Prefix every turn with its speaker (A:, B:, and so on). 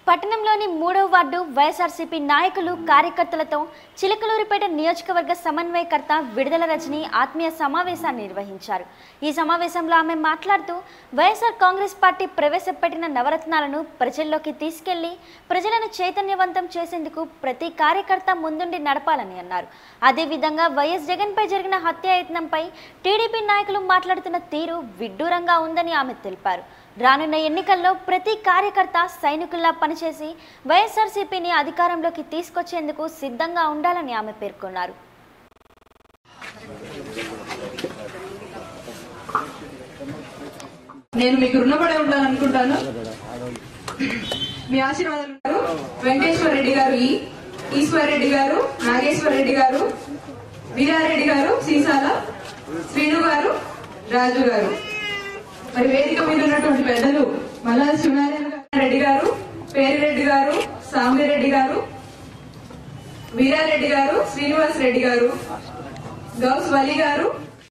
A: పట్టణంలోని 3వ వార్డు వైఎస్ఆర్సీపీ నాయకులు కార్యకర్తలతో చిలకలూరిపేట నియోజకవర్గ సమన్వయకర్త విడుదల రజని ఆత్మీయ సమావేశాన్ని నిర్వహించారు. ఈ సమావేశంలో ఆమె మాట్లాడుతూ వైఎస్ఆర్ కాంగ్రెస్ పార్టీ ప్రవేశపెట్టిన నవరత్నాలను ప్రజల్లోకి తీసుకెళ్లి ప్రజలను చైతన్యవంతం చేసేందుకు ప్రతి కార్యకర్త ముందుండి నడపాలని అన్నారు. అదేవిధంగా వైఎస్ జగన్ పై జరిగిన హత్యాయత్నంపై టీడీపీ నాయకులు మాట్లాడుతున్న తీరు విడ్డూరంగా ఉందని ఆమె తెలిపారు. రానున్న ఎన్నికల్లో ప్రతి కార్యకర్త సైనికుల్లా పనిచేసి వైఎస్ఆర్సీపీని అధికారంలోకి తీసుకొచ్చేందుకు సిద్ధంగా ఉండాలని ఆమె పేర్కొన్నారు.
B: నేను మీకు రుణపడి ఉండాలనుకుంటాను. మీ ఆశీర్వాదాలు. వెంకటేశ్వర రెడ్డి గారు, ఈశ్వర్ రెడ్డి గారు, నాగేశ్వర రెడ్డి గారు, వీరారెడ్డి గారు, సీసాల శ్రీను గారు, రాజు గారు, మరి వేదిక మీద ఉన్నటువంటి పెద్దలు మల్లా శివనారాయణ రెడ్డి గారు, పేరిరెడ్డి గారు, సాంబిరెడ్డి గారు, వీరారెడ్డి గారు, శ్రీనివాస్ రెడ్డి గారు, గౌస్ వలి గారు,